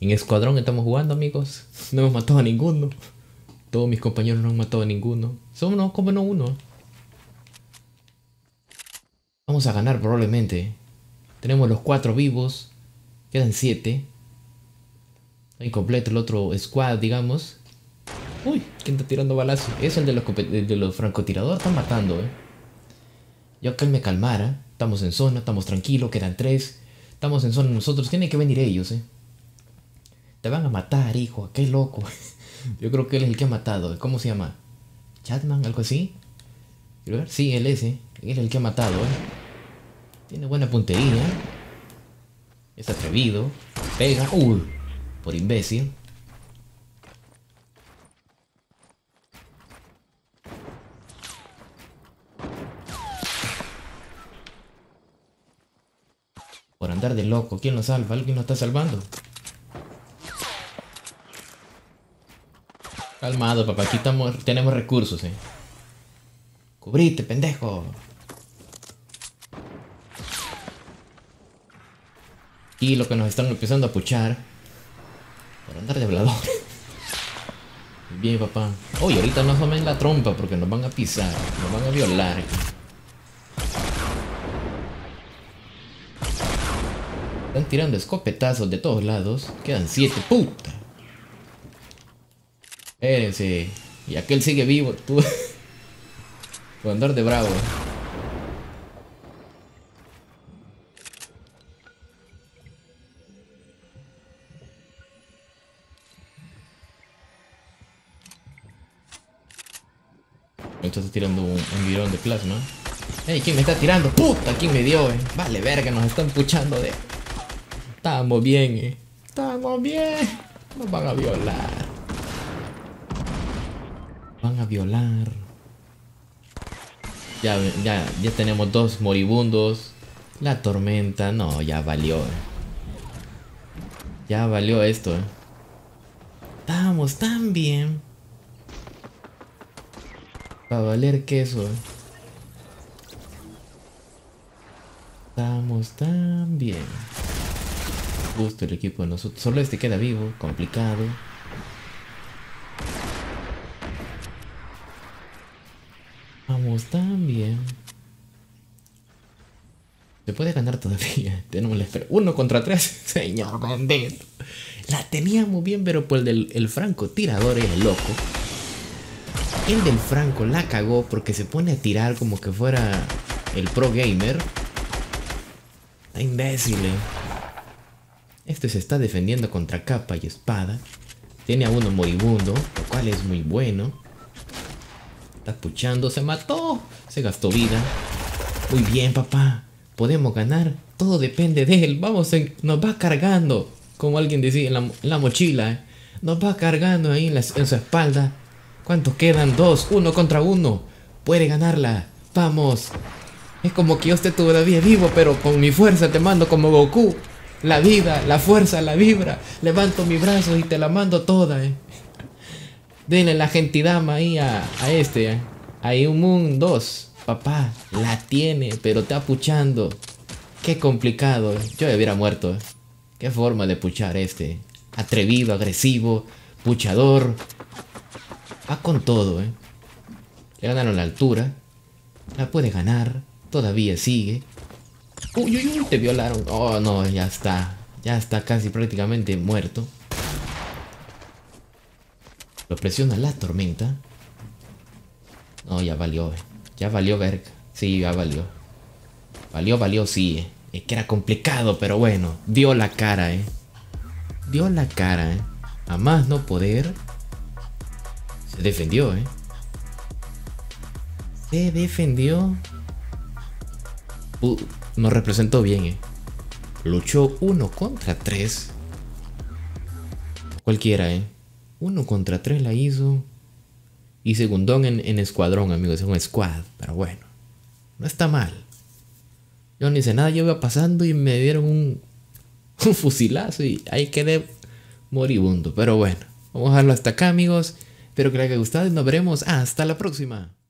En escuadrón estamos jugando, amigos. No hemos matado a ninguno. Todos mis compañeros no han matado a ninguno. Somos como no uno. Vamos a ganar probablemente. Tenemos los 4 vivos. Quedan 7. Está incompleto el otro squad, digamos. Uy, ¿quién está tirando balazos? Es el de los francotiradores. Están matando, Yo que él me calmara. Estamos en zona, estamos tranquilos, quedan 3. Estamos en zona nosotros. Tienen que venir ellos, Te van a matar, hijo. Qué loco. Yo creo que él es el que ha matado. ¿Cómo se llama? ¿Chatman? ¿Algo así? Quiero ver. Sí, él es, Él es el que ha matado, Tiene buena puntería. Es atrevido. Pega. Uy. Por imbécil. Por andar de loco. ¿Quién lo salva? ¿Alguien lo está salvando? Calmado, papá. Aquí tenemos recursos, Cubrite, pendejo. Y lo que nos están empezando a puchar. Por andar de hablador. Bien, papá. Oye, ahorita no asomen la trompa porque nos van a pisar. Nos van a violar. Están tirando escopetazos de todos lados. Quedan 7. ¡Puta! Espérense. Y aquel sigue vivo. Tú. Por andar de bravo. Esto está tirando un bidón de plasma. ¡Ey! ¿Quién me está tirando? ¡Puta! ¿Quién me dio, Vale, verga, nos están puchando de... Estamos bien, Estamos bien. Nos van a violar. Van a violar. Ya tenemos 2 moribundos. La tormenta. No, ya valió, Ya valió esto, Estamos tan bien. Para valer queso, Estamos tan bien. Justo el equipo de nosotros. Solo este queda vivo. Complicado. Vamos tan bien. Se puede ganar todavía. Tenemos la espera. 1 contra 3. Señor bendito. La teníamos bien, pero por el francotirador es loco. El del franco la cagó porque se pone a tirar como que fuera el pro gamer. Está imbécil, Este se está defendiendo contra capa y espada. Tiene a uno moribundo, lo cual es muy bueno. Está puchando, se mató. Se gastó vida. Muy bien, papá. Podemos ganar. Todo depende de él. Nos va cargando. Como alguien decía en la mochila. Nos va cargando ahí en su espalda. ¿Cuántos quedan? 2. 1 contra 1. Puede ganarla. Vamos. Es como que yo esté todavía vivo, pero con mi fuerza te mando como Goku. La vida, la fuerza, la vibra. Levanto mi brazo y te la mando toda, Denle la gentidama ahí a este, Ahí un Moon 2. Papá, la tiene, pero está puchando. Qué complicado, Yo ya hubiera muerto, Qué forma de puchar este. Atrevido, agresivo, puchador. Va con todo, Le ganaron la altura. La puede ganar. Todavía sigue. Uy, uy, uy, te violaron. Oh, no, ya está. Ya está casi prácticamente muerto. Lo presiona la tormenta. No, ya valió, Ya valió, verga. Sí, ya valió. Valió, sí, Es que era complicado, pero bueno. Dio la cara, Dio la cara, A más no poder. Se defendió, Se defendió. Nos representó bien, Luchó 1 contra 3. Cualquiera, 1 contra 3 la hizo. Y segundón en escuadrón, amigos. Es un squad. Pero bueno. No está mal. Yo no hice nada. Yo iba pasando y me dieron un fusilazo. Y ahí quedé moribundo. Pero bueno. Vamos a dejarlo hasta acá, amigos. Espero que les haya gustado y nos veremos hasta la próxima.